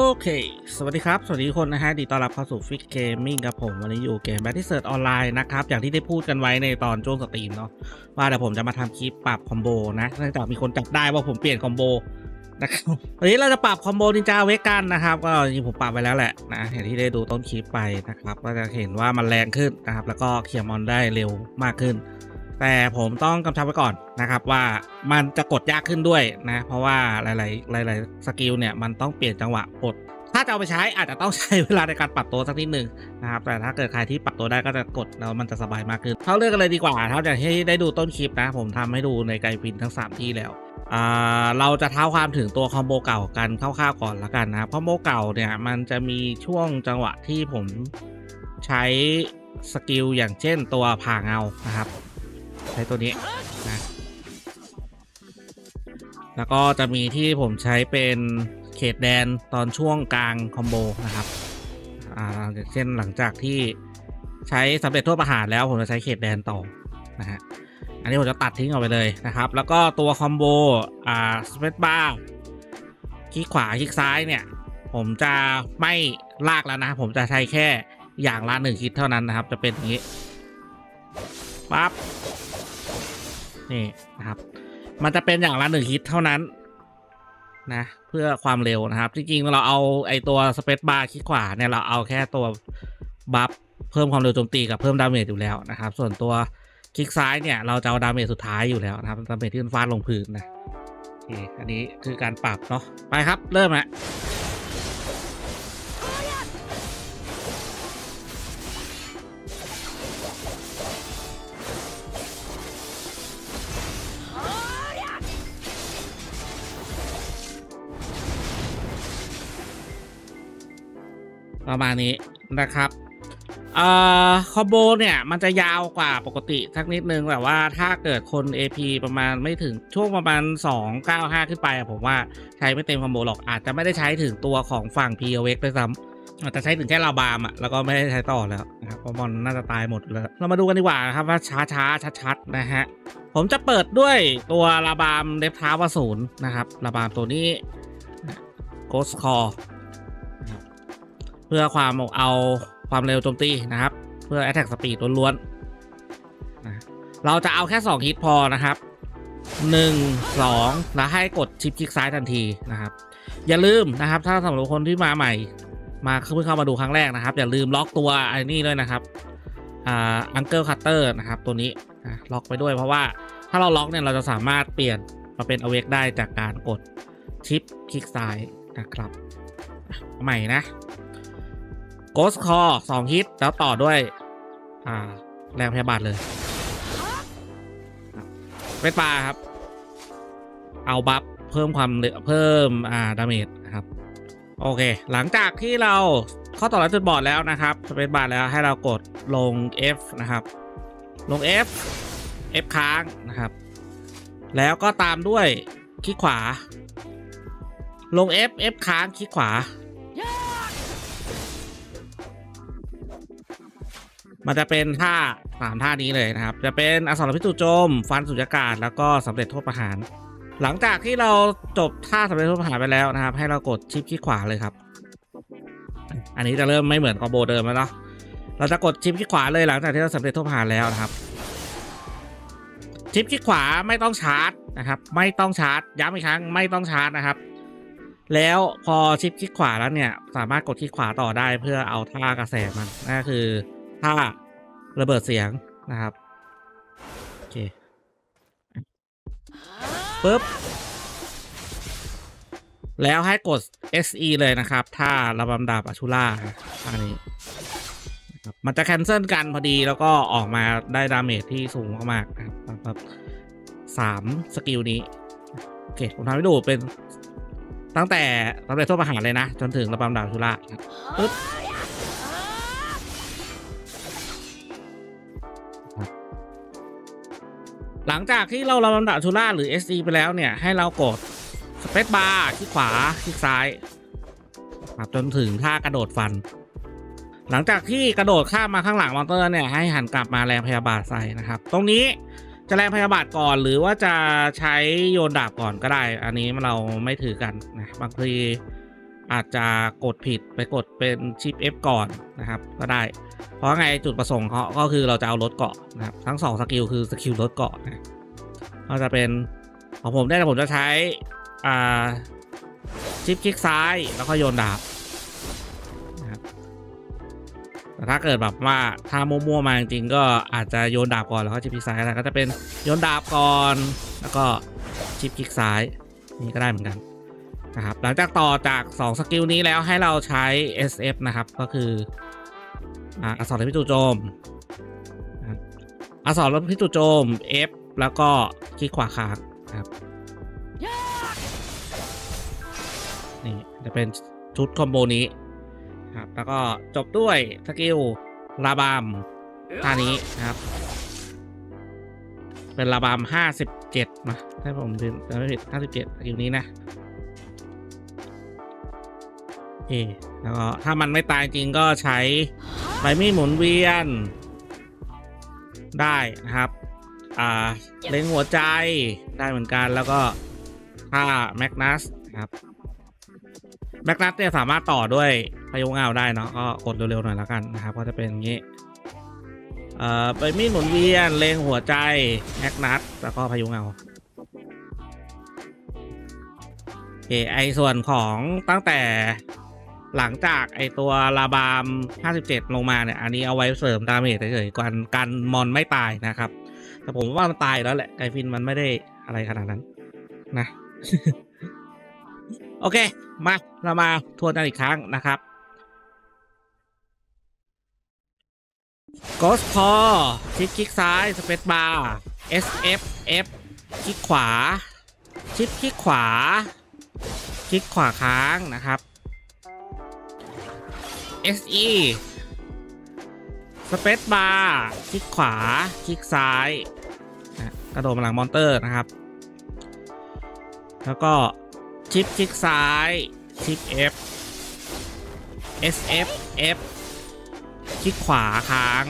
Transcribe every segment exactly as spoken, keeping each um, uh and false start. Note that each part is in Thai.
เคสวัสดีครับสวัสดีคนนะฮะดีต้อนรับเข้าสู่ฟิกเกมมิ่งกับผมวันนี้อยู่เกม Battlefield ออนไลน์นะครับอย่างที่ได้พูดกันไว้ในตอนช่วงสตรีมเนาะว่าเดี๋ยวผมจะมาทำคลิปปรับคอมโบนะเนื่องจากมีคนจับได้ว่าผมเปลี่ยนคอมโบนะครับวันนี้เราจะปรับคอมโบนินจาเวกันนะครับก็จริงผมปรับไปแล้วแหละนะอย่างที่ได้ดูต้นคลิปไปนะครับก็จะเห็นว่ามันแรงขึ้นนะครับแล้วก็เคลียร์มอนได้เร็วมากขึ้นแต่ผมต้องกำชับไว้ก่อนนะครับว่ามันจะกดยากขึ้นด้วยนะเพราะว่าหลายๆหลายๆสกิลเนี่ยมันต้องเปลี่ยนจังหวะกดถ้าจะเอาไปใช้อาจจะต้องใช้เวลาในการปรับตัวสักนิดนึงนะครับแต่ถ้าเกิดใครที่ปรับตัวได้ก็จะกดแล้วมันจะสบายมากขึ้นเข้าเรื่องกันเลยดีกว่าเท่าจากที่ได้ดูต้นคลิปนะผมทำให้ดูในไกด์พินทั้งสามที่แล้วอ่าเราจะเท้าความถึงตัวคอมโบเก่ากันคร่าวๆก่อนละกันนะคอมโบเก่าเนี่ยมันจะมีช่วงจังหวะที่ผมใช้สกิลอย่างเช่นตัวผ่าเงานะครับใช้ตัวนี้นะแล้วก็จะมีที่ผมใช้เป็นเขตแดนตอนช่วงกลางคอมโบนะครับอ่าอย่างเช่นหลังจากที่ใช้สำเร็จโทษประหารแล้วผมจะใช้เขตแดนต่อนะฮะอันนี้ผมจะตัดทิ้งออกไปเลยนะครับแล้วก็ตัวคอมโบอ่าสเปซบาร์คลิกขวาคลิกซ้ายเนี่ยผมจะไม่ลากแล้วนะผมจะใช้แค่อย่างละหนึ่งฮิตเท่านั้นนะครับจะเป็นอย่างนี้ปั๊บนี่นะครับมันจะเป็นอย่างละหนึ่งฮิตเท่านั้นนะเพื่อความเร็วนะครับจริงๆเราเอาไอตัวสเปซบาร์คลิกขวาเนี่ยเราเอาแค่ตัวบัฟเพิ่มความเร็วโจมตีกับเพิ่มดาเมจอยู่แล้วนะครับส่วนตัวคลิกซ้ายเนี่ยเราจะเอาดาเมจสุดท้ายอยู่แล้วนะครับดาเมจที่มันฟาดลงพื้นนะโอเคอันนี้คือการปรับเนาะไปครับเริ่มฮะประมาณนี้นะครับเอ่อคอมโบเนี่ยมันจะยาวกว่าปกติสักนิดนึงแต่ว่าถ้าเกิดคน เอ พี ประมาณไม่ถึงช่วงประมาณสองร้อยเก้าสิบห้าขึ้นไปผมว่าใช้ไม่เต็มคอมโบหรอกอาจจะไม่ได้ใช้ถึงตัวของฝั่ง พี โอ เอ็กซ์ ด้วยซ้ำอาจจะใช้ถึงแค่ลาบามอ่ะแล้วก็ไม่ได้ใช้ต่อแล้วนะครับเพราะมันน่าจะตายหมดแล้วเรามาดูกันดีกว่าครับว่าช้าช้าชัดๆนะฮะผมจะเปิดด้วยตัวลาบามเดฟท้าวศูนย์นะครับลาบามตัวนี้โกสคอร์เพื่อความเอาความเร็วโจมตีนะครับเพื่อ Attack Speed ล้วนๆนะเราจะเอาแค่สองฮิตพอนะครับหนึ่ง สองแล้วให้กดชิปคลิกซ้ายทันทีนะครับอย่าลืมนะครับถ้าสำหรับคนที่มาใหม่มาเพิ่งเข้ามาดูครั้งแรกนะครับอย่าลืมล็อกตัวไอ้นี่ด้วยนะครับอ่าอังเกิลคัตเตอร์นะครับตัวนี้นะล็อกไปด้วยเพราะว่าถ้าเราล็อกเนี่ยเราจะสามารถเปลี่ยนมาเป็น Awake ได้จากการกดชิปคลิกซ้ายนะครับใหม่นะโกสคอร์สองฮิตแล้วต่อด้วยอ่าแรงพยาบาทเลยเป็นปลาครับเอาบัฟเพิ่มความเพิ่มอ่าดาเมจนะครับโอเคหลังจากที่เราเข้าต่อแล้วจุดบอดแล้วนะครับสเปซบาร์แล้วให้เรากดลง F นะครับลง F F ค้างนะครับแล้วก็ตามด้วยคลิกขวาลง F F ค้างคลิกขวามันจะเป็นท่าสามท่านี้เลยนะครับจะเป็นอสรพิษจู่โจมฟันสุญญากาศแล้วก็สำเร็จโทษประหารหลังจากที่เราจบท่าสำเร็จโทษประหารไปแล้วนะครับให้เรากดชิปคลิกขวาเลยครับอันนี้จะเริ่มไม่เหมือนคอมโบเดิมแล้วเนาะเราจะกดชิปคลิกขวาเลยหลังจากที่เราสำเร็จโทษประหารแล้วนะครับชิปคลิกขวาไม่ต้องชาร์จนะครับไม่ต้องชาร์จย้ำอีกครั้งไม่ต้องชาร์จนะครับแล้วพอชิปคลิกขวาแล้วเนี่ยสามารถกดคลิกขวาต่อได้เพื่อเอาท่ากระแสมันนั่นก็คือถ้าระเบิดเสียงนะครับโอเคปึ๊บแล้วให้กด เอส อี เลยนะครับถ้าระบำดาบอชูล่าอันนี้นะครับมันจะแคนเซิลกันพอดีแล้วก็ออกมาได้ดาเมจที่สูงมากๆนะครับสามสกิลนี้โอเคผมทำให้ดูเป็นตั้งแต่สำเร็จโทษประหารเลยนะจนถึงระบำดาบอชูล่าปึ๊บหลังจากที่เราระบำดาบชูล่าหรือ เอส อี ไปแล้วเนี่ยให้เรากดสเปซบาร์คลิกขวาคลิกซ้ายจนถึงท่ากระโดดฟันหลังจากที่กระโดดข้ามมาข้างหลังมอนเตอร์เนี่ยให้หันกลับมาแรงพยาบาทใส่นะครับตรงนี้จะแรงพยาบาทก่อนหรือว่าจะใช้โยนดาบก่อนก็ได้อันนี้เราไม่ถือกันนะบางทีอาจจะกดผิดไปกดเป็นชิป F ก่อนนะครับก็ได้เพราะไงจุดประสงค์เขาก็คือเราจะเอารถเกาะนะครับทั้งสองสกิลคือสกิลรถเกาะนะก็จะเป็นของผมได้แต่ผมจะใช้อ่าชิปคลิกซ้ายแล้วก็โยนดาบนะครับแต่ถ้าเกิดแบบว่าถ้ามั่วๆมาจริงๆก็อาจจะโยนดาบก่อนแล้วก็ชิปคลิกซ้ายก็จะเป็นโยนดาบก่อนแล้วก็ชิปคลิกซ้ายนี่ก็ได้เหมือนกันนะครับหลังจากต่อจากสองสกิลนี้แล้วให้เราใช้ เอส เอฟ นะครับก็คืออักษรพิจูโจมอักษรพิจูโจม F แล้วก็คลิกขวาค้างนะครับนี่จะเป็นชุดคอมโบนี้ครับแล้วก็จบด้วยสกิลลาบามท่านี้นะครับเป็นลาบามห้าสิบเจ็ดมาถ้าผมจำไม่ผิดห้าสิบเจ็ดสกิลนี้นะโอเคแล้วก็ถ้ามันไม่ตายจริงก็ใช้ใบมีดหมุนเวียนได้นะครับอ่าเล็งหัวใจได้เหมือนกันแล้วก็ถ้าแมกนัสครับแมกนัสเนี่ยสามารถต่อด้วยพายุเงาได้เนาะก็กดเร็วๆหน่อยแล้วกันนะครับก็จะเป็นอย่างนี้เอ่อใบมีดหมุนเวียนเล็งหัวใจแมกนัสแล้วก็พายุเงาโอเคไอส่วนของตั้งแต่หลังจากไอตัวลาบามห้าสิบเจ็ดลงมาเนี่ยอันนี้เอาไว้เสริมดาเมจเฉยๆกันกันมอนไม่ตายนะครับแต่ผมว่ามันตายแล้วแหละไกฟินมันไม่ได้อะไรขนาดนั้นนะ โอเคมาเรามาทวนกันอีกครั้งนะครับ Ghost Call คลิกคลิกซ้าย Space Bar เอส เอฟ F คลิกขวาชิปคลิกขวาคลิกขวาค้างนะครับ เอส อี Space Bar คลิกขวาคลิกซ้ายนะกระโดดมาหลังมอนเตอร์นะครับแล้วก็ชิปคลิกซ้ายชิป F เอส เอฟ F คลิกขวาค้าง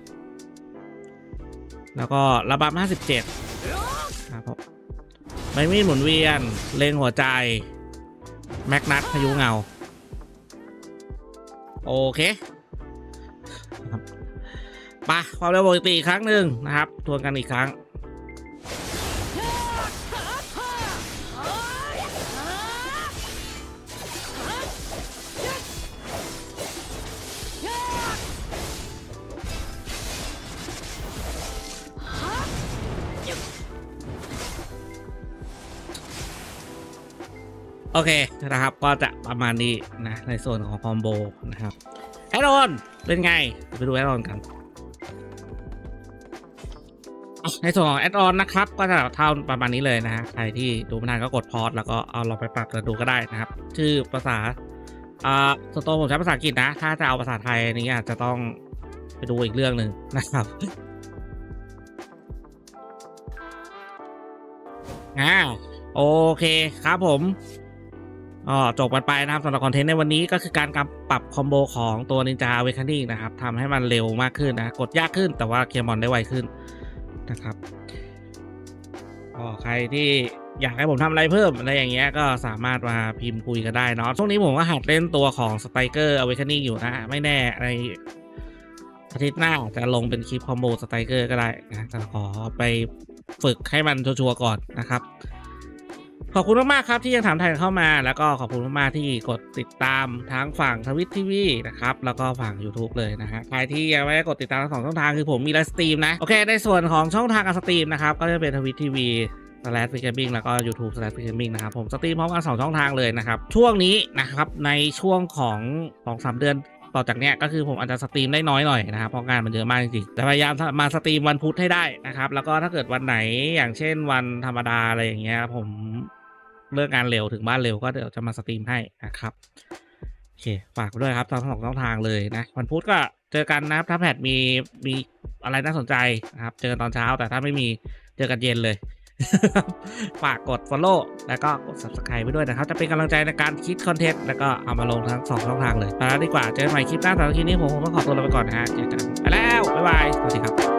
แล้วก็ระบำห้าสิบเจ็ดครับไม่มีหมุนเวียนเล็งหัวใจแมกนัสพายุเงาโอเคไปความเร็วปกติอีกครั้งหนึ่งนะครับทวนกันอีกครั้งโอเคนะครับก็จะประมาณนี้นะในส่วนของคอมโบนะครับแอดออนเป็นไงไปดูแอดออนกันในส่วนของแอดออนนะครับก็จะเท่าประมาณนี้เลยนะฮะใครที่ดูไม่ทันก็กดพอสแล้วก็เอาลองไปปรับกันดูก็ได้นะครับชื่อภาษาอ่าส่วนตัวผมใช้ภาษาอังกฤษนะถ้าจะเอาภาษาไทยนี้อาจจะต้องไปดูอีกเรื่องหนึ่งนะครับอ่าโอเคครับผมอ๋อจบกันไปนะครับสำหรับคอนเทนต์ในวันนี้ก็คือการปรับคอมโบของตัว Ninja Awakening นะครับทำให้มันเร็วมากขึ้นนะกดยากขึ้นแต่ว่าเคลียร์มอนได้ไวขึ้นนะครับอ๋อใครที่อยากให้ผมทำอะไรเพิ่มอะไรอย่างเงี้ยก็สามารถมาพิมพ์คุยกันได้เนาะช่วงนี้ผมก็หัดเล่นตัวของ Striker Awakening อยู่นะไม่แน่ในอาทิตย์หน้าจะลงเป็นคลิปคอมโบ Striker ก็ได้นะแต่ขอไปฝึกให้มันชัวร์ๆก่อนนะครับขอบคุณมากๆครับที่ยังถามไทยเข้ามาแล้วก็ขอบคุณมากๆที่กดติดตามทั้งฝั่งทวิตทีวีนะครับแล้วก็ฝั่ง YouTube เลยนะฮะใครที่ยังไม่ได้กดติดตามทั้งสองช่องทางคือผมมีไลฟ์สตรีมนะโอเคในส่วนของช่องทางการสตรีมนะครับก็จะเป็นทวิตทีวีสแลชฟิกเกอร์บิ้งแล้วก็ YouTube สแลชฟิกเกอร์บิ้งนะครับผมสตรีมพร้อมกันสองช่องทางเลยนะครับช่วงนี้นะครับในช่วงของสองสามเดือนต่อจากเนี้ยก็คือผมอาจจะสตรีมได้น้อยหน่อยนะครับเพราะงานมันเยอะมากจริงๆแต่พยายามมาสตรีมวันพุธให้ได้นะครับแล้วก็ถ้าเกิดวันไหนอย่างเช่นวันธรรมดาอะไรอย่างเงี้ยผมเลิกงานเร็วถึงบ้านเร็วก็เดี๋ยวจะมาสตรีมให้นะครับโอเคฝากด้วยครับทั้งสองช่องทางเลยนะวันพุธก็เจอกันนะครับถ้าแพทมีมีอะไรน่าสนใจนะครับเจอกันตอนเช้าแต่ถ้าไม่มีเจอกันเย็นเลย ฝากกด follow แล้วก็กด subscribe ไปด้วยนะครับจะเป็นกำลังใจในการคิดคอนเทนต์แล้วก็เอามาลงทั้งสองช่องทางเลยไปแล้วดีกว่าเจอกันใหม่คลิปหน้าสำหรับคลิปนี้ผมคงต้องขอตัวลาไปก่อนนะฮะเจอกันไปแล้วบ๊ายบายสวัสดีครับ